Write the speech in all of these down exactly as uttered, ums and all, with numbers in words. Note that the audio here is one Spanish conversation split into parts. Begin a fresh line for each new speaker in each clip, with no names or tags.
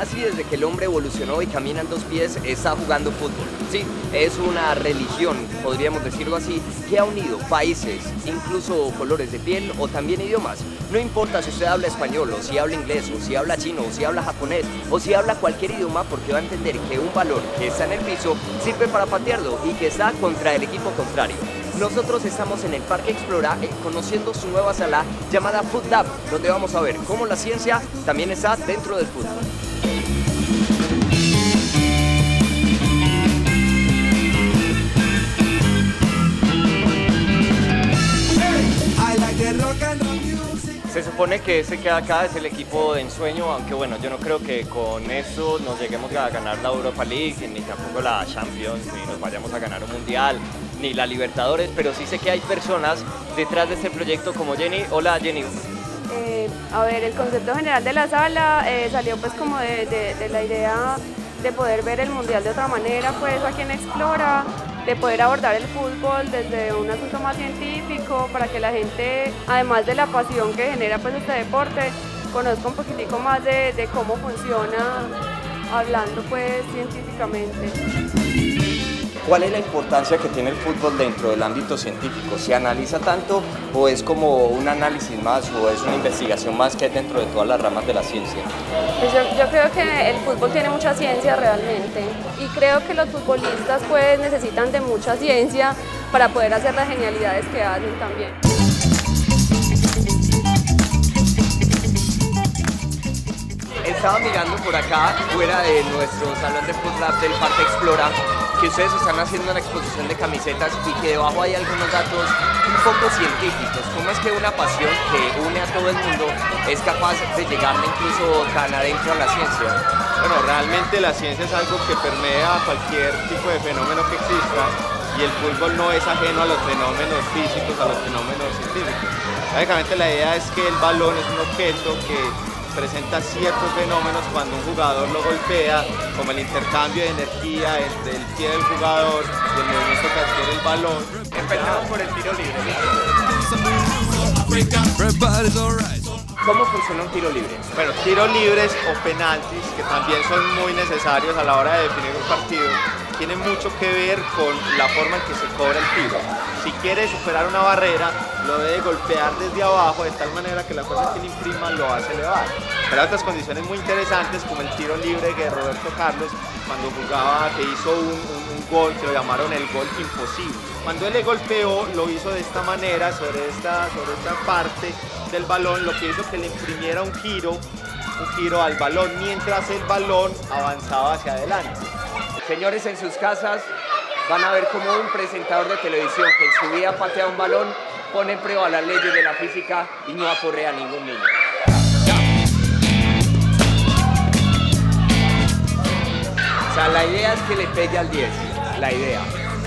Casi desde que el hombre evolucionó y camina en dos pies, está jugando fútbol. Sí, es una religión, podríamos decirlo así, que ha unido países, incluso colores de piel o también idiomas. No importa si usted habla español, o si habla inglés, o si habla chino, o si habla japonés, o si habla cualquier idioma, porque va a entender que un balón que está en el piso sirve para patearlo y que está contra el equipo contrario. Nosotros estamos en el Parque Explora eh, conociendo su nueva sala llamada Foot Lab, donde vamos a ver cómo la ciencia también está dentro del fútbol.
Se supone que ese que acá es el equipo de ensueño, aunque bueno, yo no creo que con eso nos lleguemos a ganar la Europa League, ni tampoco la Champions, ni nos vayamos a ganar un Mundial, ni la Libertadores, pero sí sé que hay personas detrás de este proyecto como Jenny. Hola Jenny.
Eh, a ver, el concepto general de la sala eh, salió pues como de, de, de la idea de poder ver el Mundial de otra manera, pues aquí en Explora, de poder abordar el fútbol desde un asunto más científico para que la gente, además de la pasión que genera pues este deporte, conozca un poquitico más de, de cómo funciona, hablando pues científicamente.
¿Cuál es la importancia que tiene el fútbol dentro del ámbito científico? ¿Se analiza tanto o es como un análisis más o es una investigación más que hay dentro de todas las ramas de la ciencia?
Pues yo, yo creo que el fútbol tiene mucha ciencia realmente y creo que los futbolistas pues necesitan de mucha ciencia para poder hacer las genialidades que hacen también.
Estaba mirando por acá, fuera de nuestro salón de Foot Lab del Parque Explora, que ustedes están haciendo una exposición de camisetas y que debajo hay algunos datos un poco científicos. ¿Cómo es que una pasión que une a todo el mundo es capaz de llegar incluso tan adentro a la ciencia?
Bueno, realmente la ciencia es algo que permea cualquier tipo de fenómeno que exista y el fútbol no es ajeno a los fenómenos físicos, a los fenómenos científicos. Básicamente la idea es que el balón es un objeto que presenta ciertos fenómenos cuando un jugador lo golpea, como el intercambio de energía entre el pie del jugador y el movimiento que adquiere el balón.
Empezamos por el tiro libre. ¿Cómo funciona un tiro libre?
Bueno, tiros libres o penaltis, que también son muy necesarios a la hora de definir un partido, tienen mucho que ver con la forma en que se cobra el tiro. Si quiere superar una barrera, lo debe golpear desde abajo de tal manera que la fuerza que le imprima lo hace elevar. Pero hay otras condiciones muy interesantes como el tiro libre de Roberto Carlos cuando jugaba, que hizo un, un, un gol que lo llamaron el gol imposible. Cuando él le golpeó, lo hizo de esta manera, sobre esta, sobre esta parte del balón, lo que hizo que le imprimiera un giro, un giro al balón mientras el balón avanzaba hacia adelante.
Señores, en sus casas van a ver como un presentador de televisión que en su vida patea un balón, pone en prueba las leyes de la física y no aporrea a ningún niño. O sea, la idea es que le pegue al diez, la idea.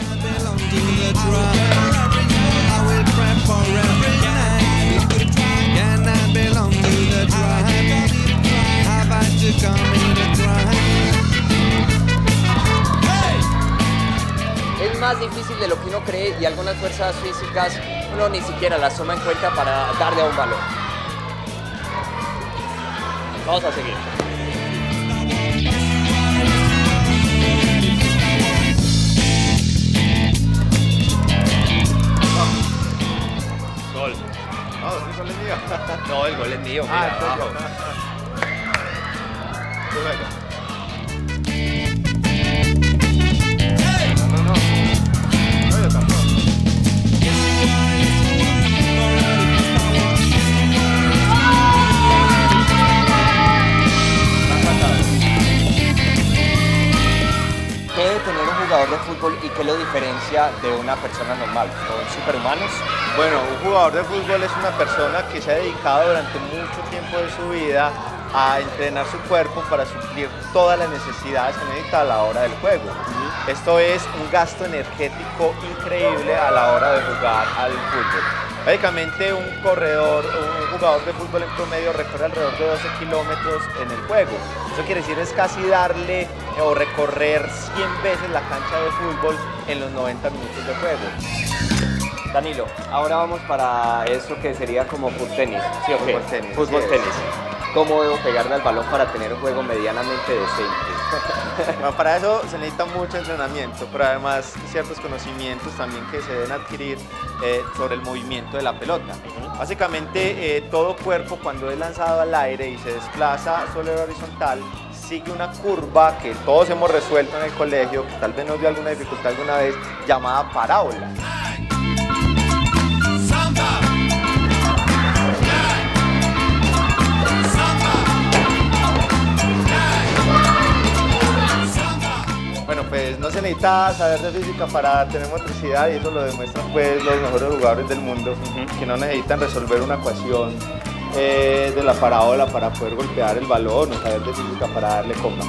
Es más difícil de lo que uno cree y algunas fuerzas físicas uno ni siquiera las toma en cuenta para darle a un balón. Vamos a seguir.
Gol. No, ¿el gol es mío?
No, el gol es mío, mira,
ah,
abajo.
No, no, no. No, yo tampoco.
¿Qué debe tener un jugador de fútbol y qué lo diferencia de una persona normal? ¿Son superhumanos?
Bueno, un jugador de fútbol es una persona que se ha dedicado durante mucho tiempo de su vida a entrenar su cuerpo para suplir todas las necesidades que necesita a la hora del juego. Uh-huh. Esto es un gasto energético increíble a la hora de jugar al fútbol. Básicamente un corredor, un jugador de fútbol en promedio recorre alrededor de doce kilómetros en el juego. Eso quiere decir es casi darle o recorrer cien veces la cancha de fútbol en los noventa minutos de juego.
Danilo, ahora vamos para eso que sería como fútbol tenis. ¿Sí o qué?
Fútbol tenis.
Fútbol
sí
tenis.
cómo debo pegarle al balón para tener un juego medianamente decente.
Bueno, para eso se necesita mucho entrenamiento, pero además ciertos conocimientos también que se deben adquirir eh, sobre el movimiento de la pelota. Uh-huh. Básicamente eh, todo cuerpo cuando es lanzado al aire y se desplaza sobre el horizontal sigue una curva que todos hemos resuelto en el colegio, que tal vez nos dio alguna dificultad alguna vez, llamada parábola. Bueno, pues no se necesita saber de física para tener motricidad y eso lo demuestran pues los mejores jugadores del mundo, uh-huh. que no necesitan resolver una ecuación eh, de la parábola para poder golpear el balón o saber de física para darle copa.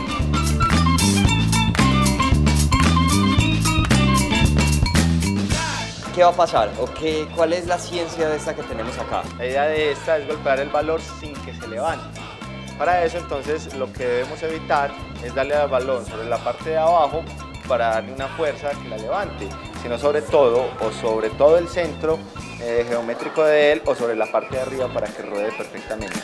¿Qué va a pasar? ¿O qué, cuál es la ciencia de esta que tenemos acá?
La idea de esta es golpear el balón sin que se levante. Para eso entonces lo que debemos evitar es darle al balón sobre la parte de abajo para darle una fuerza que la levante, sino sobre todo o sobre todo el centro eh, geométrico de él o sobre la parte de arriba para que ruede perfectamente.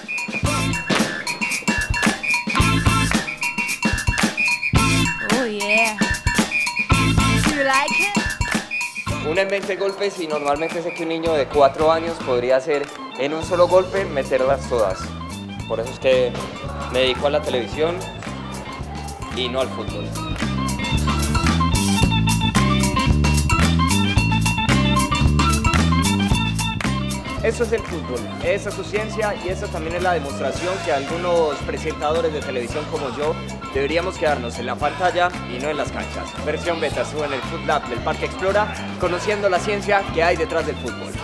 Oh yeah. Do you like it?
Una en veinte golpes y normalmente sé que un niño de cuatro años podría hacer en un solo golpe meterlas todas. Por eso es que me dedico a la televisión y no al fútbol. Eso es el fútbol, esa es su ciencia y esa también es la demostración que algunos presentadores de televisión como yo deberíamos quedarnos en la pantalla y no en las canchas. Versión beta, sube en el Food Lab del Parque Explora, conociendo la ciencia que hay detrás del fútbol.